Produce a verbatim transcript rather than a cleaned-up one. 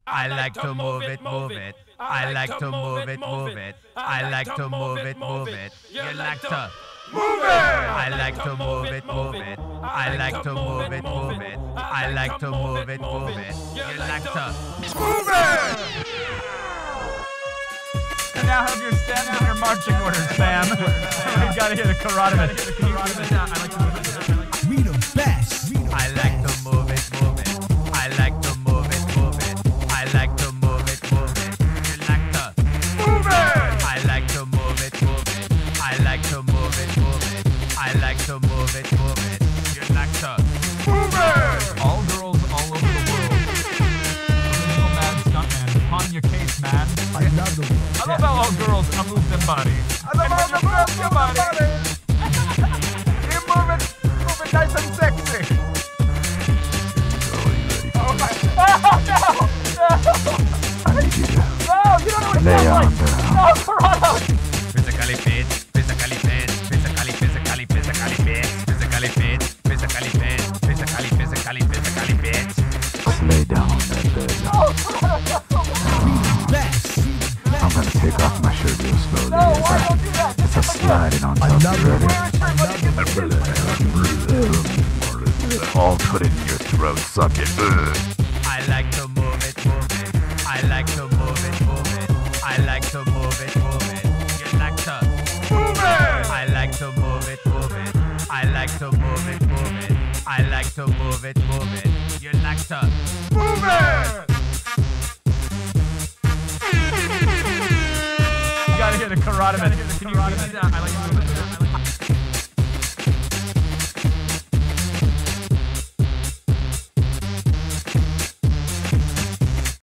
I like to move it, move it. I like to move it, move it. I like to move it, move it. You like to move it. I like to move it, move it. I like to move it, move it. I like to move it, move it. You like to move it. You now have your steps and your marching orders, Sam. We gotta hear the karate. Can you give it down? I like to move it. We the best. I like to move it, move it. I like to move it, move it. I like to move it, move it. You like to move it. I like to move it, move it. I like to move it, move it. I like to move it, move it. You like to move it. All girls all over the world. Original mad stuntman. On your case, man. I love the world. I love how all girls can move their body. I love how the girls your body. You move it, move it nice and sexy. Oh my! Oh no! No! I need you to No! You don't know what it lay sounds on like. down. No, Toronto! Physically fit, physically fit, physically, physically, physically fit, physically fit, physically fit, physically, physically, physically fit. Just lay down on that bed. Oh, Toronto! We the best. I'm gonna take off my shirt real slowly No, as why I, don't do that? as I slide it on I top. love You ready? it. All put it in your throat, suck it. Ugh. I like to move it, move it. I like to move it, move it. I like to move it, move it. You like to move it. I like to move it, move it. I like to move it, move it. I like to move it, move it. You like to move it. You gotta hear the karate. Can you give me that? I like to move it.